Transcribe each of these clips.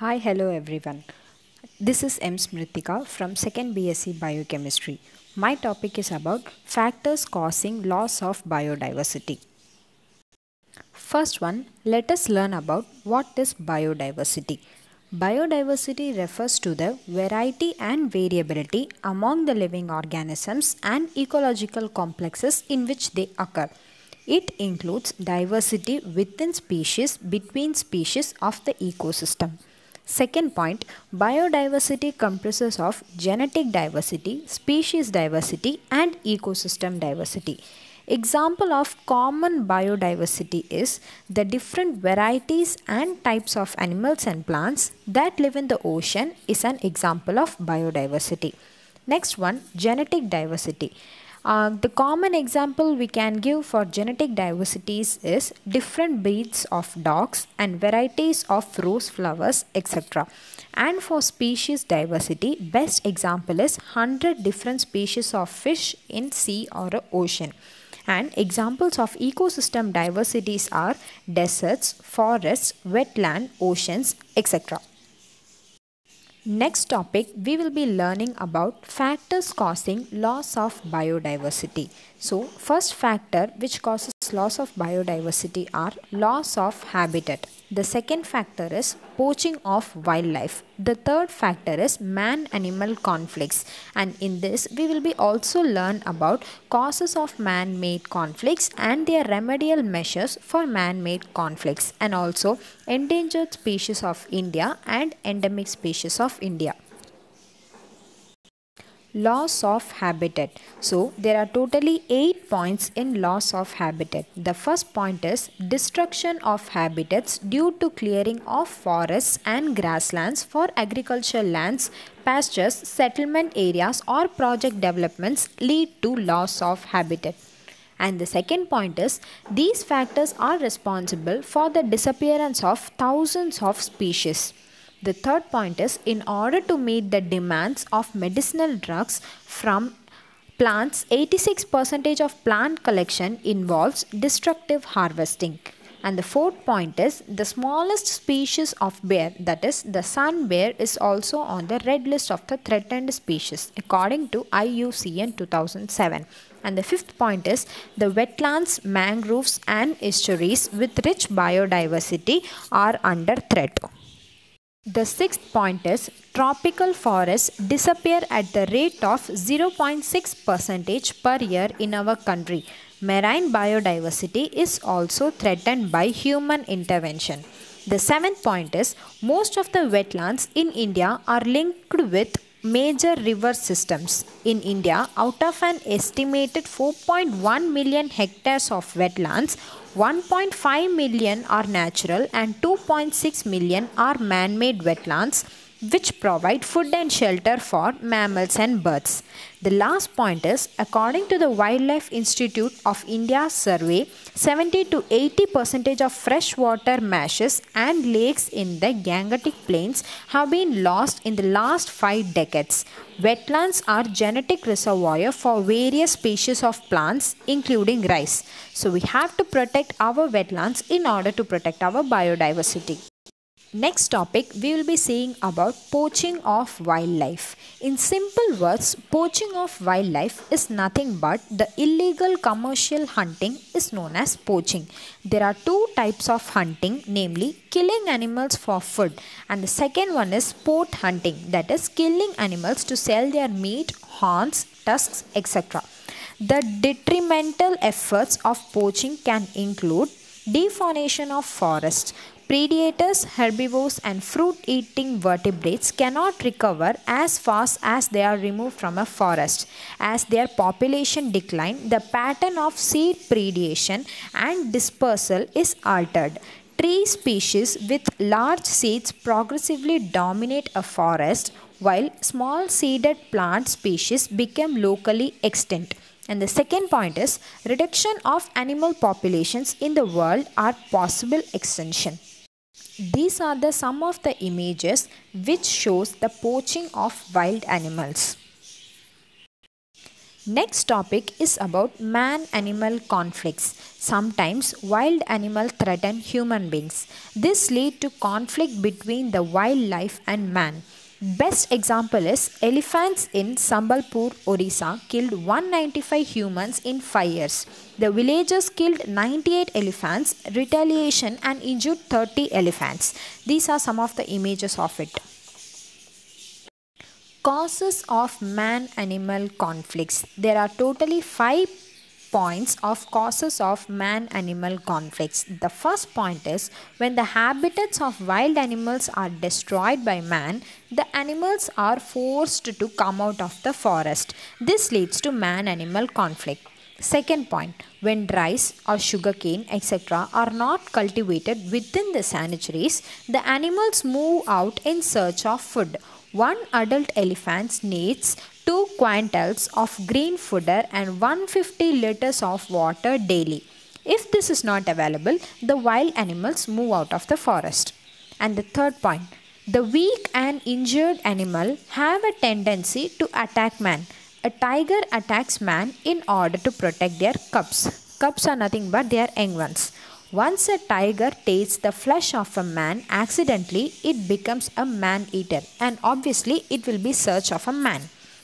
Hi, hello everyone. This is M. Smritika from 2nd BSc Biochemistry. My topic is about factors causing loss of biodiversity. First one, let us learn about what is biodiversity. Biodiversity refers to the variety and variability among the living organisms and ecological complexes in which they occur. It includes diversity within species, between species of the ecosystem. Second point, biodiversity comprises of genetic diversity, species diversity and ecosystem diversity. Example of common biodiversity is the different varieties and types of animals and plants that live in the ocean is an example of biodiversity. Next one, genetic diversity. The common example we can give for genetic diversities is different breeds of dogs and varieties of rose flowers, etc. And for species diversity, best example is 100 different species of fish in sea or ocean. And examples of ecosystem diversities are deserts, forests, wetland, oceans, etc. Next topic, we will be learning about factors causing loss of biodiversity. So, first factor which causes loss of biodiversity are loss of habitat. The second factor is poaching of wildlife. The third factor is man-animal conflicts. And in this, we will be also learn about causes of man-made conflicts and their remedial measures for man-made conflicts, and also endangered species of India and endemic species of India. Loss of habitat. So, there are totally 8 points in loss of habitat. The first point is destruction of habitats due to clearing of forests and grasslands for agricultural lands, pastures, settlement areas or project developments lead to loss of habitat. And the second point is these factors are responsible for the disappearance of thousands of species. The third point is in order to meet the demands of medicinal drugs from plants, 86% of plant collection involves destructive harvesting. And the fourth point is the smallest species of bear, that is the sun bear, is also on the red list of the threatened species according to IUCN 2007. And the fifth point is the wetlands, mangroves and estuaries with rich biodiversity are under threat. The sixth point is tropical forests disappear at the rate of 0.6% per year in our country. Marine biodiversity is also threatened by human intervention. The seventh point is most of the wetlands in India are linked with major river systems. In India, out of an estimated 4.1 million hectares of wetlands, 1.5 million are natural and 2.6 million are man-made wetlands which provide food and shelter for mammals and birds. The last point is, according to the Wildlife Institute of India's survey, 70 to 80% of freshwater marshes and lakes in the Gangetic Plains have been lost in the last 5 decades. Wetlands are genetic reservoir for various species of plants including rice. So we have to protect our wetlands in order to protect our biodiversity. Next topic, we will be seeing about poaching of wildlife. In simple words, poaching of wildlife is nothing but the illegal commercial hunting is known as poaching. There are two types of hunting, namely killing animals for food, and the second one is sport hunting, that is killing animals to sell their meat, horns, tusks, etc. The detrimental efforts of poaching can include deforestation of forests. Predators, herbivores and fruit-eating vertebrates cannot recover as fast as they are removed from a forest. As their population decline, the pattern of seed predation and dispersal is altered. Tree species with large seeds progressively dominate a forest, while small seeded plant species become locally extinct. And the second point is reduction of animal populations in the world are possible extinction. These are the some of the images which shows the poaching of wild animals. Next topic is about man-animal conflicts. Sometimes wild animals threaten human beings. This leads to conflict between the wildlife and man. Best example is elephants in Sambalpur, Orissa killed 195 humans in 5 years. The villagers killed 98 elephants, retaliation and injured 30 elephants. These are some of the images of it. Causes of man-animal conflicts. There are totally 5 points of causes of man-animal conflicts. The first point is when the habitats of wild animals are destroyed by man, the animals are forced to come out of the forest. This leads to man-animal conflict. Second point, when rice or sugarcane etc. are not cultivated within the sanctuaries, the animals move out in search of food. One adult elephant needs 2 quintals of green fodder and 150 liters of water daily. If this is not available, the wild animals move out of the forest. And the third point, the weak and injured animal have a tendency to attack man. A tiger attacks man in order to protect their cubs. Cubs are nothing but their young ones. Once a tiger tastes the flesh of a man accidentally, it becomes a man-eater and obviously it will be search of a man.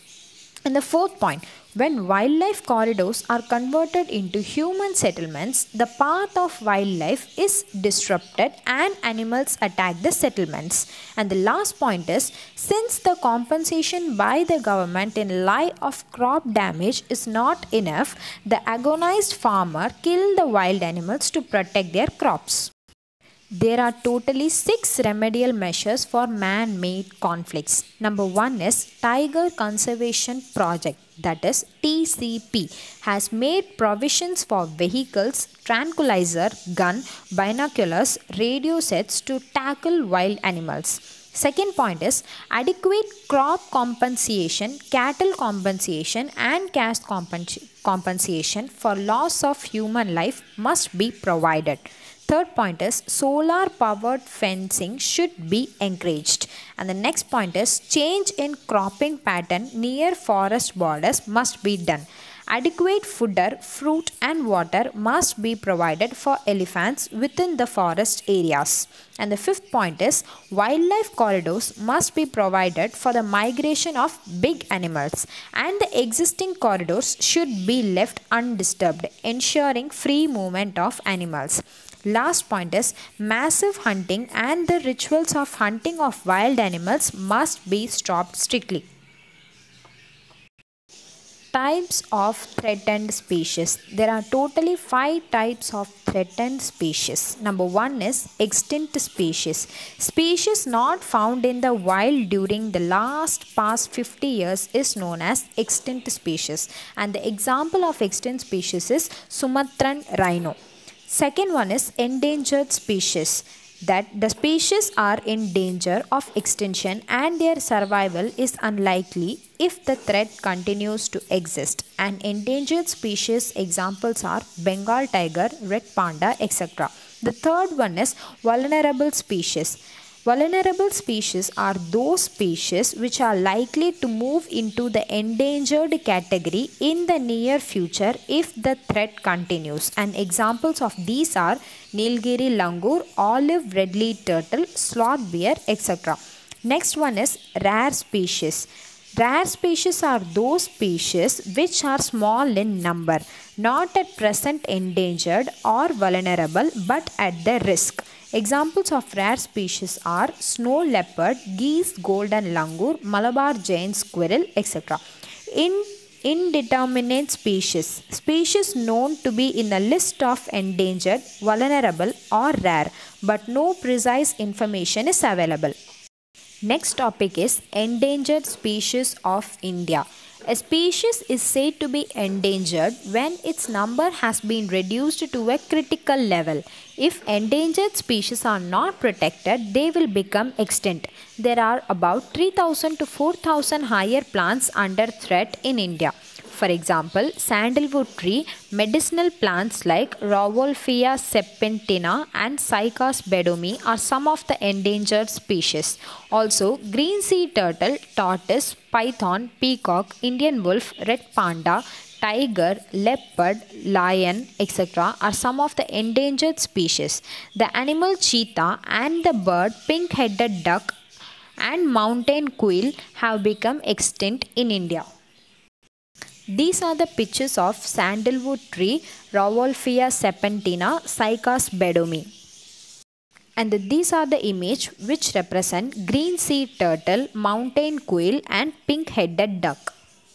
And the fourth point, when wildlife corridors are converted into human settlements, the path of wildlife is disrupted and animals attack the settlements. And the last point is, since the compensation by the government in lieu of crop damage is not enough, the agonized farmer kills the wild animals to protect their crops. There are totally 6 remedial measures for man-made conflicts. Number 1 is Tiger Conservation Project, that is TCP, has made provisions for vehicles, tranquilizer, gun, binoculars, radio sets to tackle wild animals. Second point is adequate crop compensation, cattle compensation and caste compensation for loss of human life must be provided. Third point is solar powered fencing should be encouraged. And the next point is change in cropping pattern near forest borders must be done. Adequate fodder, fruit and water must be provided for elephants within the forest areas. And the fifth point is wildlife corridors must be provided for the migration of big animals and the existing corridors should be left undisturbed, ensuring free movement of animals. Last point is massive hunting and the rituals of hunting of wild animals must be stopped strictly. Types of threatened species. There are totally 5 types of threatened species. Number 1 is extinct species. Species not found in the wild during the past 50 years is known as extinct species. And the example of extinct species is Sumatran rhino. Second one is endangered species, that the species are in danger of extinction and their survival is unlikely if the threat continues to exist. And endangered species examples are Bengal tiger, red panda, etc. The third one is vulnerable species. Vulnerable species are those species which are likely to move into the endangered category in the near future if the threat continues. And examples of these are Nilgiri langur, olive red-lead turtle, sloth bear, etc. Next one is rare species. Rare species are those species which are small in number, not at present endangered or vulnerable but at the risk. Examples of rare species are snow leopard, geese, golden langur, Malabar giant squirrel, etc. Indeterminate species. Species known to be in a list of endangered, vulnerable or rare, but no precise information is available. Next topic is endangered species of India. A species is said to be endangered when its number has been reduced to a critical level. If endangered species are not protected, they will become extinct. There are about 3,000 to 4,000 higher plants under threat in India. For example, sandalwood tree, medicinal plants like Rauwolfia serpentina and Cycas bedomi are some of the endangered species. Also, green sea turtle, tortoise, python, peacock, Indian wolf, red panda, tiger, leopard, lion, etc. are some of the endangered species. The animal cheetah and the bird pink-headed duck and mountain quail have become extinct in India. These are the pictures of sandalwood tree, Rauwolfia serpentina, Cycas bedomi. And these are the image which represent green sea turtle, mountain quail and pink-headed duck.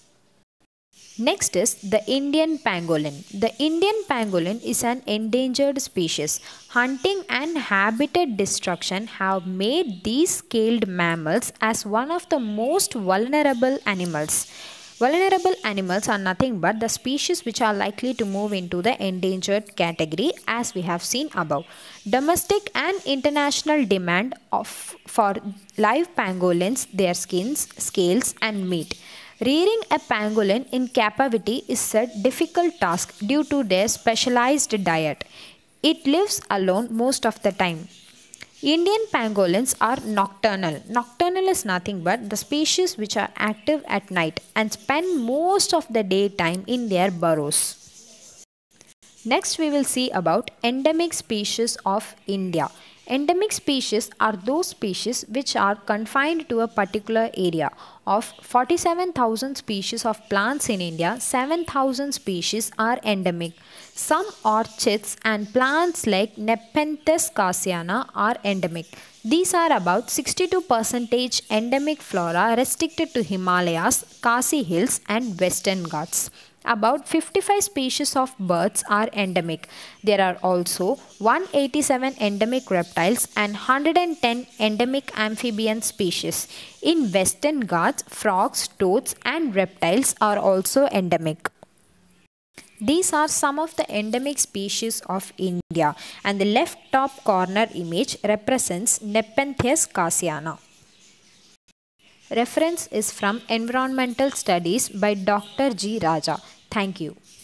Next is the Indian pangolin. The Indian pangolin is an endangered species. Hunting and habitat destruction have made these scaled mammals as one of the most vulnerable animals. Vulnerable animals are nothing but the species which are likely to move into the endangered category as we have seen above. Domestic and international demand for live pangolins, their skins, scales and meat. Rearing a pangolin in captivity is a difficult task due to their specialized diet. It lives alone most of the time. Indian pangolins are nocturnal. Nocturnal is nothing but the species which are active at night and spend most of the daytime in their burrows. Next we will see about endemic species of India. Endemic species are those species which are confined to a particular area. Of 47,000 species of plants in India, 7,000 species are endemic. Some orchids and plants like Nepenthes khasiana are endemic. These are about 62% endemic flora restricted to Himalayas, Khasi Hills and Western Ghats. About 55 species of birds are endemic. There are also 187 endemic reptiles and 110 endemic amphibian species. In Western Ghats, frogs, toads and reptiles are also endemic. These are some of the endemic species of India, and the left top corner image represents Nepenthes khasiana. Reference is from Environmental Studies by Dr. G. Raja. Thank you.